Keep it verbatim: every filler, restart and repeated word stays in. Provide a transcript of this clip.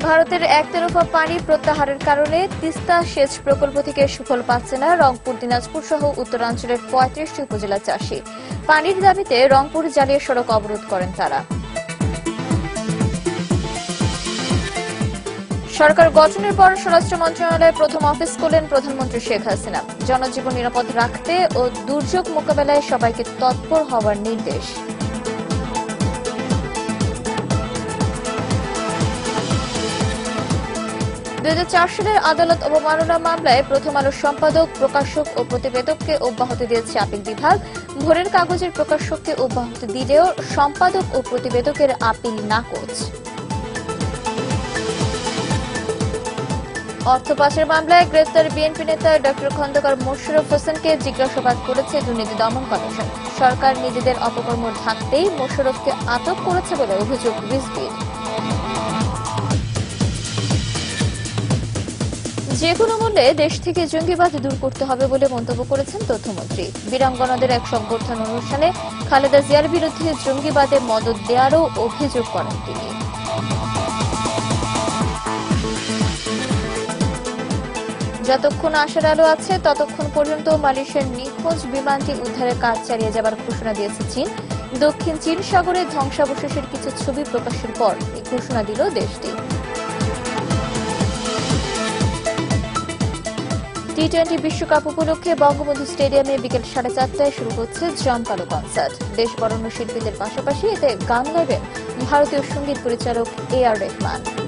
ভারতের একতরফা পানি প্রত্যাহারের কারণে তিস্তা সেচ প্রকল্প থেকে সুফল পাচ্ছে না রংপুর, দিনাজপুর সহ উত্তরাঞ্চলের পঁয়ত্রিশটি উপজেলা চাষী। পানির দাবিতে রংপুর জালিয়া সড়ক অবরোধ করেন তারা। সরকার গঠনের পর স্বরাষ্ট্র মন্ত্রণালয়ে প্রথম অফিস করলেন প্রধানমন্ত্রী শেখ হাসিনা। জনজীবন নিরাপদ রাখতে ও দুর্যোগ মোকাবেলায় সবাইকে তৎপর হওয়ার নির্দেশ। দুই হাজার চার সালের আদালত অবমাননা মামলায় প্রথম আলোর সম্পাদক, প্রকাশক ও প্রতিবেদককে অব্যাহতি দিয়েছে আপিল বিভাগ। ভোরের কাগজের প্রকাশককে অব্যাহতি দিলেও সম্পাদক ও প্রতিবেদকের আপিল নাকচ। অর্থ পাচার মামলায় গ্রেপ্তার বিএনপি নেতা ডক্টর খন্দকার মোশাররফ হোসেনকে জিজ্ঞাসাবাদ করেছে দুর্নীতি দমন কমিশন। সরকার নিজেদের অপকর্ম ঢাকতেই মোশাররফকে আটক করেছে বলে অভিযোগ রিজভির। যে কোনো মূল্যে দেশ থেকে জঙ্গিবাদ দূর করতে হবে বলে মন্তব্য করেছেন তথ্যমন্ত্রী। বীরাঙ্গনাদের এক সংবর্ধনা অনুষ্ঠানে খালেদা জিয়ার বিরুদ্ধে জঙ্গিবাদে মদদ দেওয়ারও অভিযোগ করেন তিনি। যতক্ষণ আশার আলো আছে ততক্ষণ পর্যন্ত মালয়েশিয়ার নিখোঁজ বিমানটি উদ্ধারের কাজ চালিয়ে যাবার ঘোষণা দিয়েছে চীন। দক্ষিণ চীন সাগরে ধ্বংসাবশেষের কিছু ছবি প্রকাশের পর এই ঘোষণা দিল দেশটি। টি টোয়েন্টি বিশ্বকাপ উপলক্ষে বঙ্গবন্ধু স্টেডিয়ামে বিকেল সাড়ে চারটায় শুরু হচ্ছে জমকালো কনসার্ট। দেশ বরেণ্য শিল্পীদের পাশাপাশি এতে গান গাইবেন ভারতীয় সঙ্গীত পরিচালক এ আর রহমান।